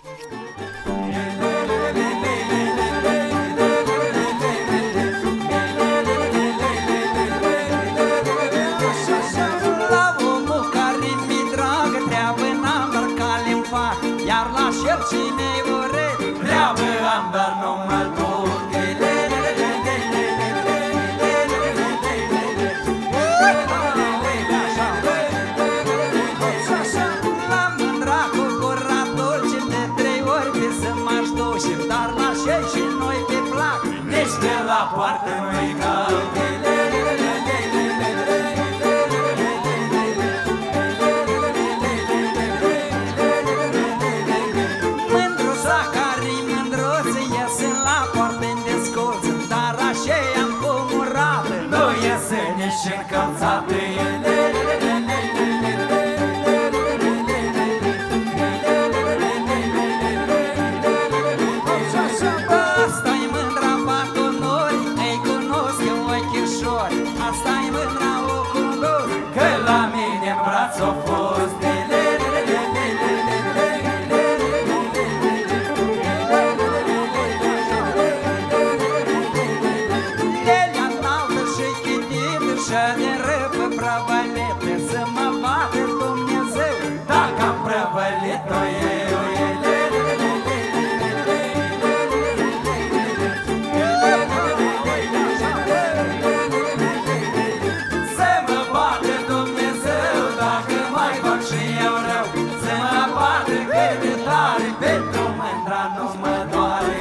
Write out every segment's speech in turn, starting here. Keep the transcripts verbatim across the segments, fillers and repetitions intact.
Cine urât, treabă am, dar nu mă duc. La mândra cu gura dulce de trei ori pe să m-aș duce, dar la șei și noi pe plac, nici de la poartă nu-i cal. Și încălțate asta-i mândra batonori, ei cunosc eu ochișori, asta-i mândra oculori, că la mine în braț o fost. Să mă bate Dumnezeu dacă am prăvălit-o eu. Să mă bate Dumnezeu dacă mai fac și eu rău, să mă bate cât de tare, pentru mândra nu mă doare.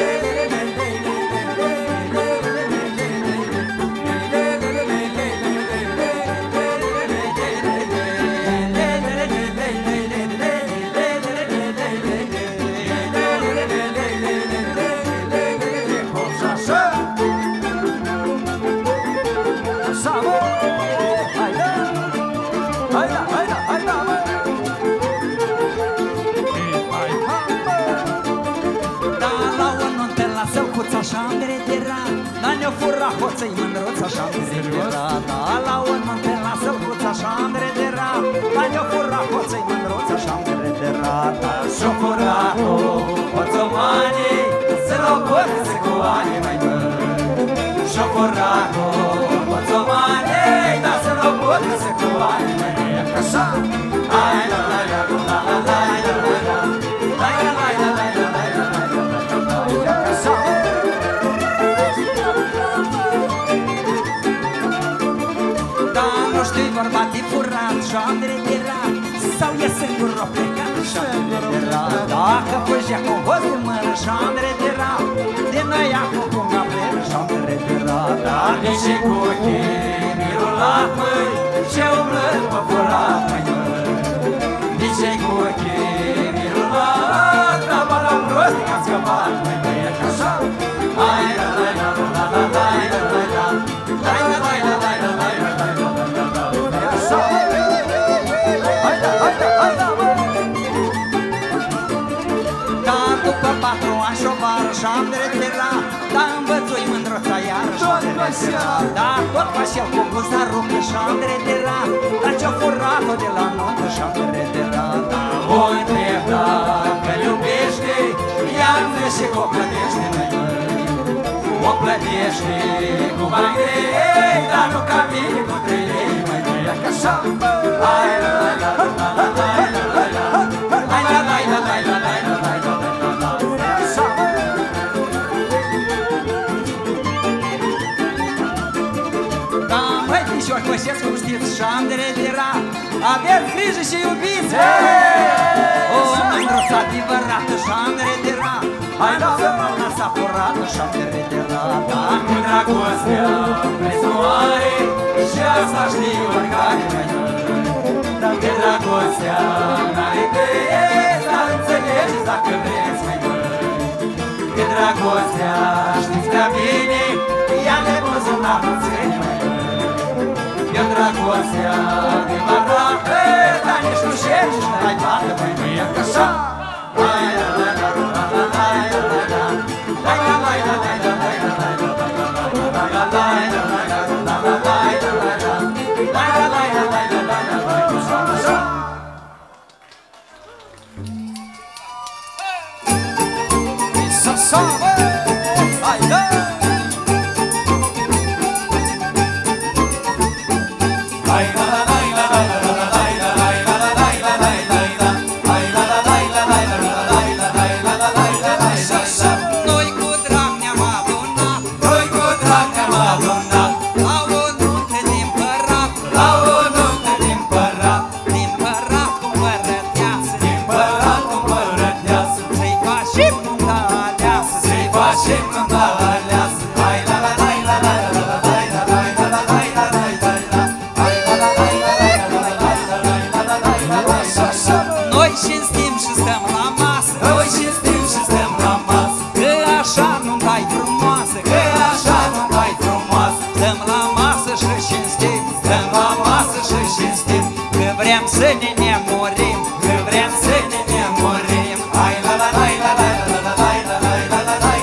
Așa-mi redera, dar ne-o fura hoță-i mândruț, așa-mi redera. Da, la un munte la sălcuț, așa-mi redera, dar ne-o fura hoță-i mândruț, așa-mi redera. Da, și-o fura hoțomani, să l-o părăse cu ani mai mări. Și-o fura hoțomani, dar să l-o părăse cu ani mai mări. Așa, ai la la la la la la la la la la la la la la la. Nu-știu-i vorba de furat și-am rederat, sau e singur o plecat și-am rederat. Dacă făgea cu hoț de mără și-am rederat, de noi acum cum a pleră și-am rederat. Dar de ce cu ochii mirulat, măi, ce umblări pe furat, măi, măi. De ce cu ochii mirulat, dar mă la prost că-am scăpat, măi, măi, e așa. Ai la la la la la la la la la la la la la la la la. Dar după patru ani și-o vară și-am rederat, dar învățui mândruța iară și-am rederat. Dar tot așa cu buza rupă și-am rederat, dar ce-o furat-o de la notă și-am rederat. Dar o întreb dacă iubește, iar-mi și că o plătește, măi, o plătește cu bani grei, dar nu ca mine cu trei lei, măi, măi, e ca așa. Hai la la la la la la la la la, hai la la la la la la la la la la la, așa. Da, măi, fișori, pășesc cum știți și-am de rederat, aveți grijă și iubiți! O mândruță adevărată și-am de rederat, hai la mâna s-a furată și-am de rederat. Dacă dragostea prețioare, și asta știu oricare, măi, de dragostea n-are preț, dar înțelegeți dacă vreți, măi, măi. De dragostea știți prea bine, ea ne buzunar nu ține, măi, măi. De dragostea adevărată, dar nici nu șeri și n-ai bată, măi, măi, e că așa. Hai la la la la la la la la la, hai la la la la la la la la la la la la la la la la. Așa, bă! Hai, da! Hai, la, la, la, la, la, la, la, la, la, la, la, la, la, la, la, la, la, hai, la, la, la, la, la, la, la, la, la, la, la, la, la, la. Noi cu drag ne-am adunat, noi cu drag ne-am adunat, la o nuntă din Părat, la o nuntă din Părat, din Părat cu împărăteasă, din Părat cu împărăteasă, să-i facem nunta aleasă, să-i facem nunta aleasă. Hai, la, la, la, la, la, la, la, la, la, la, la, la, la, la, noi cinstim și stăm la masă, noi cinstim și stăm la masă, că așa nu-mi frumoasă, că așa nu-mi frumoasă. Stăm la masă și cinstim, stăm la masă și cinstim, că vrem să ne nemurim, că vrem să ne nemurim. Hai, la, la, la, la, la, la, la, la, la, la, la, la, la, la,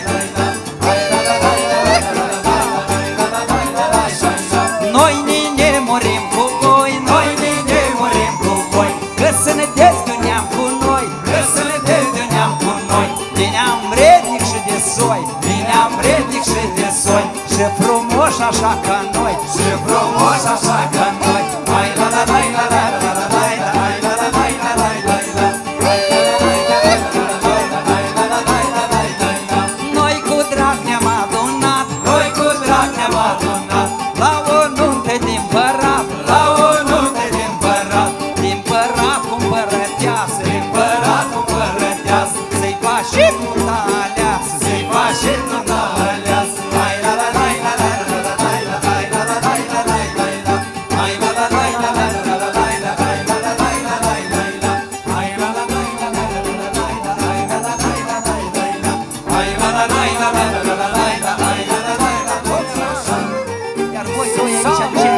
noi ne nemurim cu voi, noi ne nemurim cu voi, că să ne dezduneam cu noi, că să ne dezduneam cu noi. De neam rednic și de soi, de neam rednic și de soi, și frumoși așa ca noi, și frumoși așa ca noi. Hai, la, la, la, la, la, la, la, la, la, hai, la, la, la, la, la, la, la, noi cu drag ne-am adunat, noi cu drag ne-am adunat, la o nuntă din Părat, la o nuntă din Părat, din Părat cu împărăteasă, din Părat cu împărăteasă, să-i facem nunta aleasă, să-i facem nunta aleasă. Hai, la, la, la, la, la, la, la, la, la, la, la, la, la, la, la, la, hai, la, la, la, la, la, la, la, la, la, la, la, la, la, la, la, hai, la, la, la, la, la, la, la, la, la, hai, la, la, la, la, la, la, la, la, la, la, hai, la, la, la, la, la, la, la, la, la, hai, la, la, la, la, iar voi doi aici încet.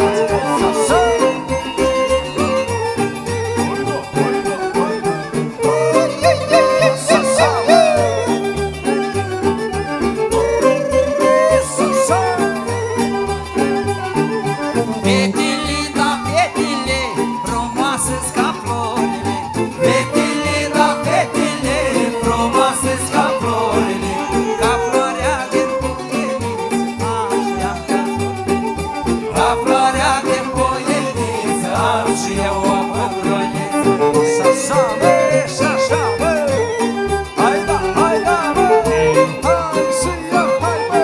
Fetele, da, fetele, frumoase-s ca florile, fetele, da, fetele, frumoase-s ca florile, ca floarea din poieniță, așa ca floarea din poieniță, am și eu o pătroniță. Și-așa, bă, și-așa, bă, hai da, hai da, bă, hai și eu, hai, bă.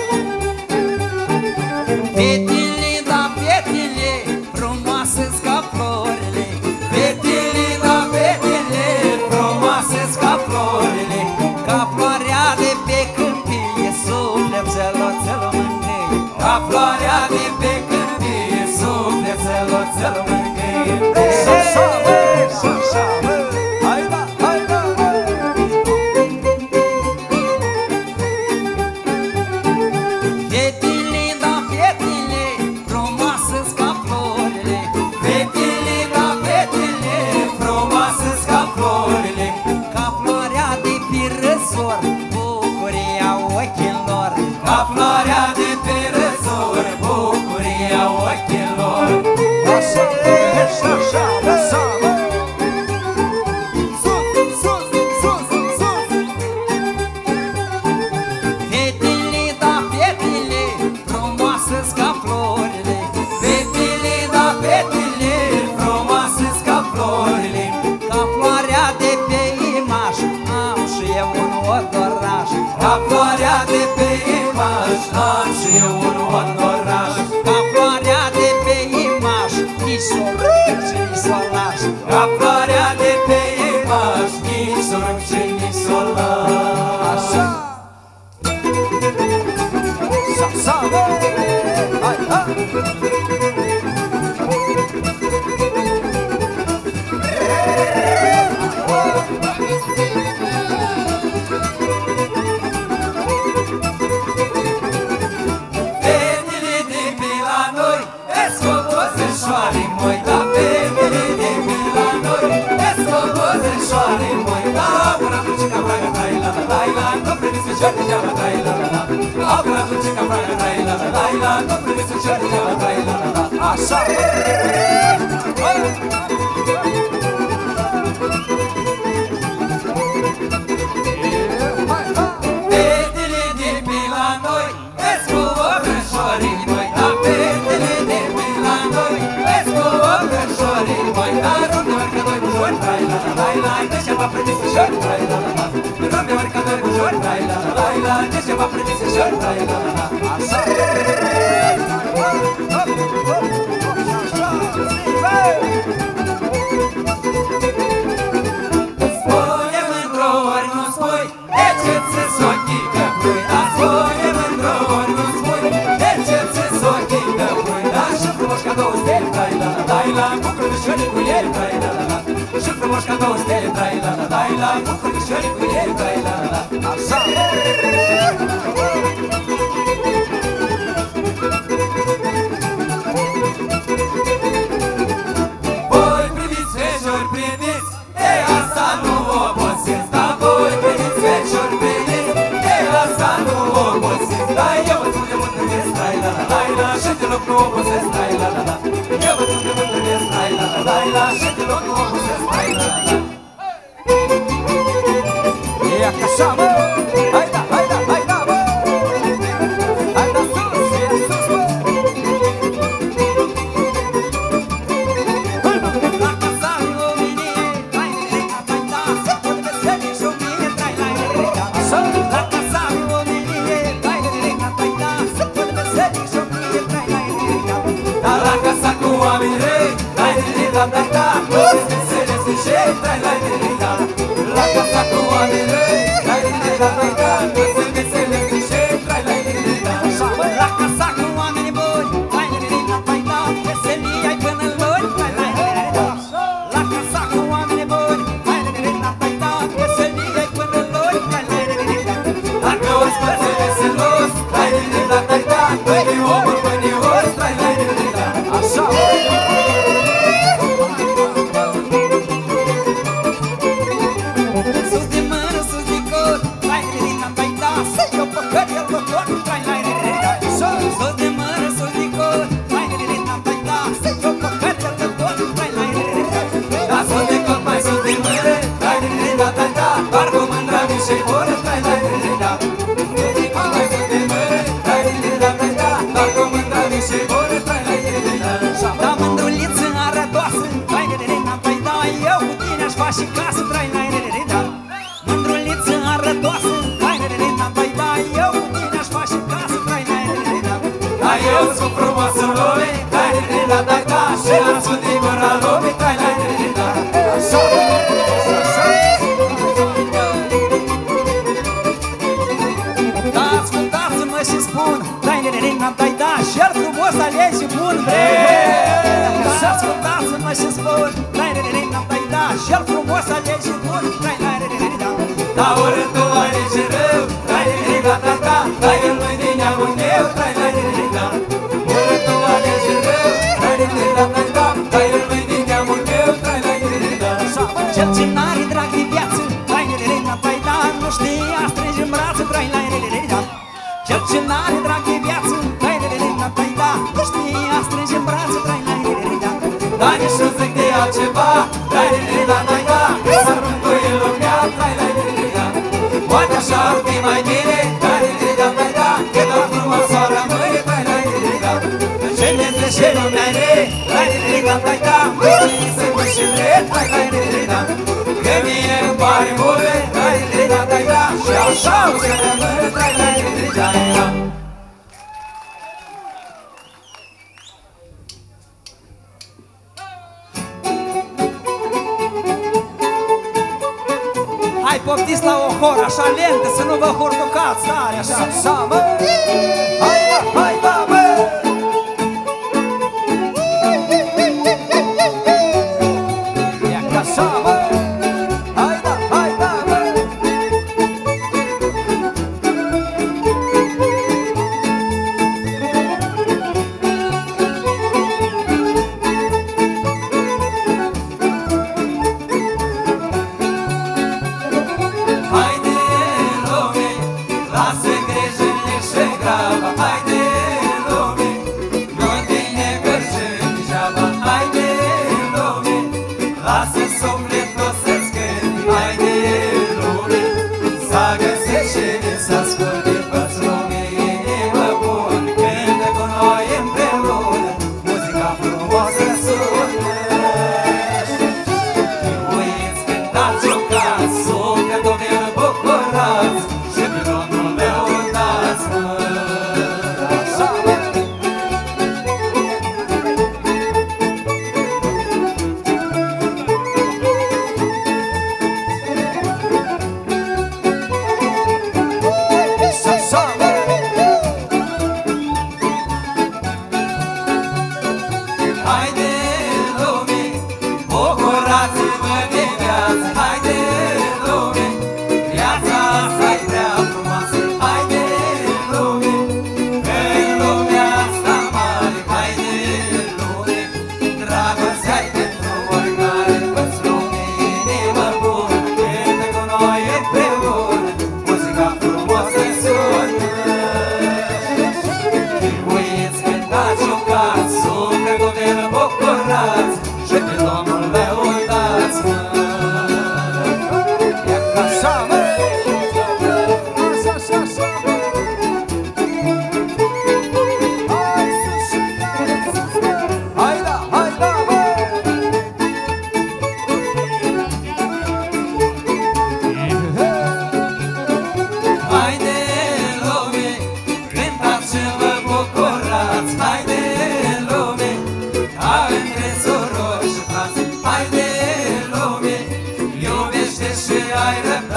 Fetele, da, fetele, frumoase-s ca florile, fetele, da, fetele, frumoase-s ca florile, ca floarea de pe câmpie, suflet țelățel mângâie, ca floarea de pe câmpie, suflet țelățel mângâie. Și-așa, bă, și-așa, bă, hai da, hai da, bă. Fetele, da, fetele, frumoase-s ca florile, fetele, da, fetele, frumoase-s ca florile, ca floarea de pe răzor, bucuria ochilor, ca floarea de pe răzor, bucuria ochilor. Așa, așa, așa, așa, bă. Sus, sus, sus, sus. Fetele, da, fetele, frumoase-s ca florile, fetele, da, fetele, frumoase-s ca florile, ca floarea de pe imaș, am și eu un odoraș, ca floarea de pe imaș, am și eu un odoraș, ca floarea de pe imaș, nici s-o rup și nici s-o laș, ca floarea de pe imaș, nici s-o rup și nici s-o laș. Așa! Așa, bă! Hai, hai! Fetele de pe la noi, escobozeșoare moi, da, fetele de pe la noi, escobozeșoare moi, da, până atunci ca fragă trai la la la la, nu primiți pe ceartă geaba trai la la la, până atunci ca fragă trai la la la la, nu primiți pe ceartă geaba trai la la la, așa! Hai, hai! la, deci am aprins să șor, trai la la la. Rând de orică doi bujor, trai la la la la, deci am aprins să șor, trai la la la. Așa. Spune mândru ori nu spui, de ce ți sochi că pui? Dar spune mândru ori nu spui, de ce ți sochi că pui? Dar și frumos ca două stele, trai la la la la, bucur de șori cu el, trai la la la. Și frumos ca două stele, trai la la la la, bucur de șori cu el, trai la la la. Așa! Voi priviți, feciori, priviți, de asta nu obosiți. Da, voi priviți, feciori, priviți, de asta nu obosiți. Da, eu vă spun de mult întâlnesc, trai la la la la, și deloc nu obosesc, trai la la la. Eu vă spun de mult întâlnesc, trai la la la la, și deloc nu obosesc, trai la la la. E așa, mă! Hai da, hai da, hai da, mă! Hai da sus, e sus, mă! La casa lui omenii, hai nerica, hai da, se pot veseli și o mie, trai la nerica. La casa lui omenii, hai nerica, hai da, se pot veseli și o mie, trai la nerica. Dar la casa cu oamenii rei, hai nerica, hai da, se veseli și șei, trai la nerica. La casa cu oamenii rei, hai nerica, hai da, se veseli și șei, trai la nerica. La casa cu oamenii buni, hai nerica, hai da, veselia-i până luni, trai la nerica. La casa cu oamenii buni, hai nerica, hai da, veselia-i până luni, trai la nerica. Dacă o spăți veselos, hai nerica, hai da, băi omul bănios, trai la nerica. Așa! Sus de mână, sus de cor, trai nerica, hai da, să-i o păcări el doctor, trai la nerica. Sus de mână, sus de cor, trai nerica, hai da, să-i o păcări el doctor, trai la nerica. Da, sus de cor, mai sus de mână, trai nerica, hai da, doar cu mândra mi și bună, trai la nerica. Sus de cor, mai sus de mână, trai nerica, hai da, doar cu mândra mi și bună, trai la nerica. Da, mândruliță arătoasă, trai nerica, hai da, eu cu tine aș face și casă, trai la nerica. Mândruliță arătoasă, trai nerica, hai da, eu cu tine aș face și casă, trai la nerica. Da, eu sunt frumos în lume, trai nerica, hai da, și am sunt din gura lume, trai la nerica. Așa! Da, ascultați-mă și spun, trai nerica, hai da, și el frumos alegi și bun vrei. Da, ascultați-mă și spun, trai nerica, hai da, și el frumos alegi și bun, trai la nerica. Da, ori tu alegi rău, trai nerica, hai da, dar el nu-i din neamul meu, trai la nerica. Ori tu alegi rău, trai nerica, hai da, dar el nu-i din neamul meu, trai la nerica. Cel ce n-are drag de viață, trai nerica, hai da, nu știa strânge în brață, trai la nerica. Cel ce n-are drag de viață, trai nerica, hai da, nu știa strânge în brață, trai la nerica. Dar nici nu zic de altceva, trai nerica, hai da, să mântui lumea, trai la nerica. Poate așa ar fi mai bine, trai nerica, hai da, că doar frumoasă rămâne, trai la nerica. Ce ne trece lumea re, trai nerica, hai da, mâine să mă și vrei, trai la nerica. Că mie îmi pare mult, trai nerica, hai da, și așa o să rămână, trai la nerica. Hai, poftiți la o horă, așa lentă, să nu vă hurducați tare, așa, așa, mă! Hai, da, hai, da, mă! E ca așa, mă! Hai, da, hai, da, mă! Haide, lume, lasă grijile și graba. Haide, cântați, jucați, sufletul vin bucurați și pe Domnul lăudați, mă. Haide lume, bucurați-vă de viață, haide lume, viața asta-i prea frumoasă, haide lume, în lumea asta mare, haide lume, dragostea-i pentru oricare, fă-ți lume inimă bună, cântă cu noi împreună, muzica frumoasă sună. Uiți, cântați, jucați, sufletul vin bucurați și pe Domnul lăudați, mă. E așa, mă! Așa, așa, așa, mă! Hai sus și tare sus, mă! Hai da, hai da, mă! Haide lume, cântați și vă bucurați, haide lume, ca între surori și frați, haide lume, iubește și ai răbdare.